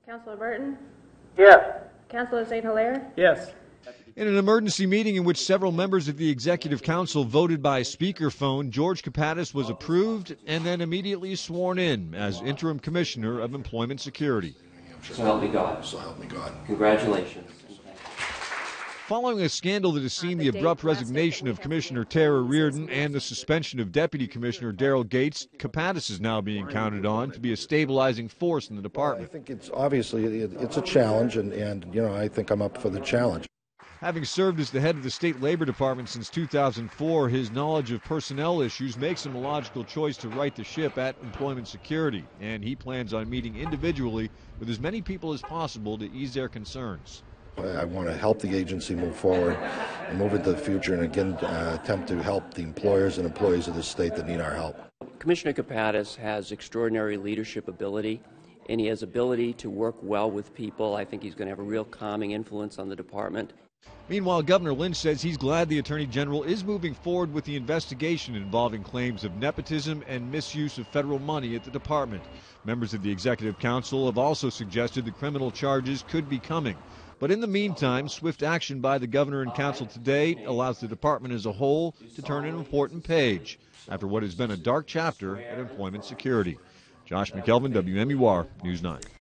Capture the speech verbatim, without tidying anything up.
Councilor Burton? Yes. Councilor Saint Hilaire? Yes. In an emergency meeting in which several members of the Executive Council voted by speakerphone, George Copadis was approved and then immediately sworn in as interim commissioner of employment security. So help me God. So help me God. Congratulations. Following a scandal that has seen the abrupt resignation of Commissioner Tara Reardon and the suspension of Deputy Commissioner Daryl Gates, Copadis is now being counted on to be a stabilizing force in the department. I think it's obviously it's a challenge, and, and you know I think I'm up for the challenge. Having served as the head of the State Labor Department since two thousand four, his knowledge of personnel issues makes him a logical choice to right the ship at Employment Security, and he plans on meeting individually with as many people as possible to ease their concerns. I want to help the agency move forward and move into the future, and again uh, attempt to help the employers and employees of the state that need our help. Commissioner Copadis has extraordinary leadership ability, and he has ability to work well with people. I think he's going to have a real calming influence on the department. Meanwhile, Governor Lynch says he's glad the Attorney General is moving forward with the investigation involving claims of nepotism and misuse of federal money at the department. Members of the Executive Council have also suggested that criminal charges could be coming. But in the meantime, swift action by the governor and council today allows the department as a whole to turn an important page after what has been a dark chapter at employment security. Josh McKelvin, W M U R News nine.